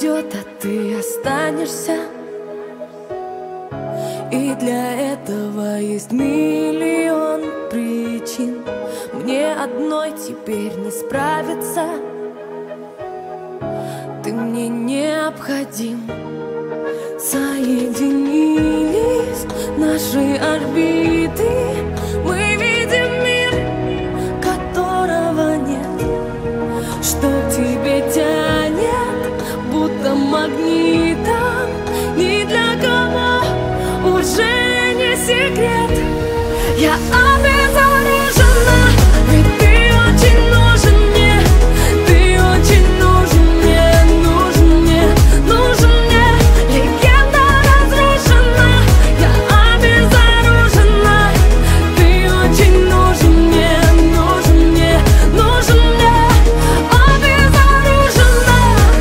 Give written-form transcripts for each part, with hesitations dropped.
уйдет, а ты останешься. И для этого есть миллион причин. Мне одной теперь не справиться. Ты мне необходим. Соединились наши орбиты. Мы видим мир, которого нет. Что к тебе тянет, будто магнитом. Ни для кого уже не секрет. Я обезоружена, ведь ты очень нужен мне. Ты очень нужен мне, нужен мне, нужен мне. Легенда разрушена, я обезоружена. Ты очень нужен мне, нужен мне, нужен мне. Обезоружена.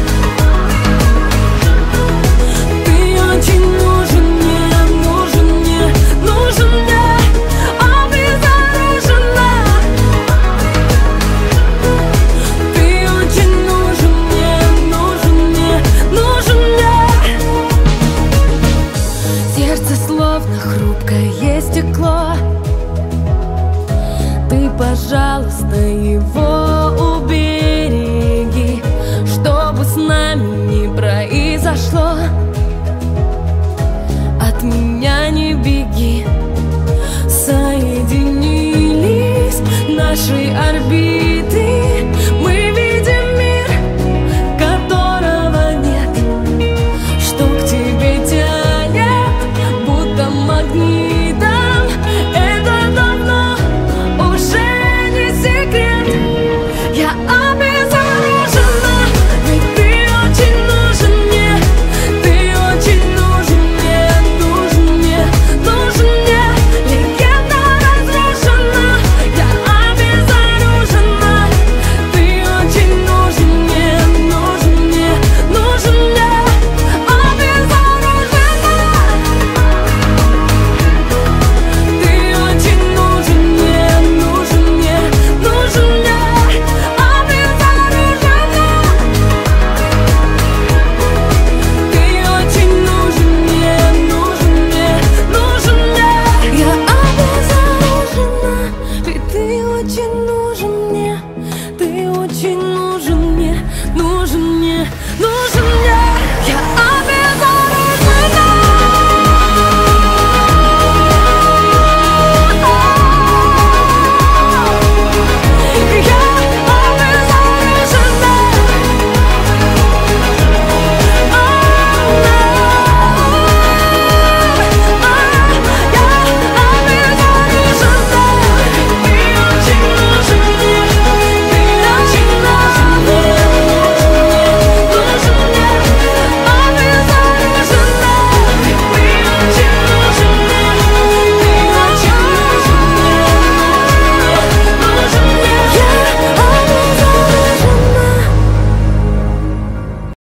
Ты очень нужен мне, нужен мне, нужен мне. Обезоружена. Ты очень нужен мне, нужен мне, нужен мне. Сердце словно хрупкое стекло. Ты, пожалуйста, его убереги, чтобы с нами не произошло. От меня не беги. Соединились наши орбиты.